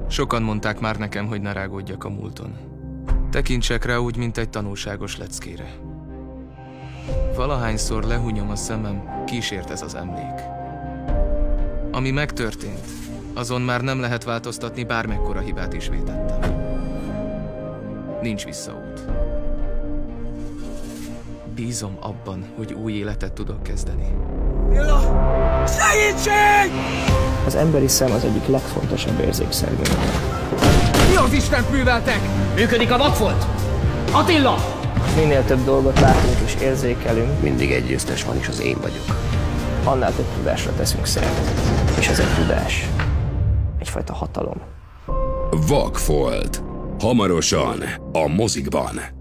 Sokan mondták már nekem, hogy ne rágódjak a múlton. Tekintsek rá úgy, mint egy tanulságos leckére. Valahányszor lehunyom a szemem, kísért ez az emlék. Ami megtörtént, azon már nem lehet változtatni, bármekkora hibát is vétettem. Nincs visszaút. Bízom abban, hogy új életet tudok kezdeni. Milla! Segítség! Az emberi szem az egyik legfontosabb érzékszervünk. Mi az Istent műveltek? Működik a vakfolt! Attila! Minél több dolgot látunk és érzékelünk, mindig egy győztes van, és az én vagyok. annál több tudásra teszünk szert. És ez egy tudás. Egyfajta hatalom. Vakfolt. Hamarosan a mozikban.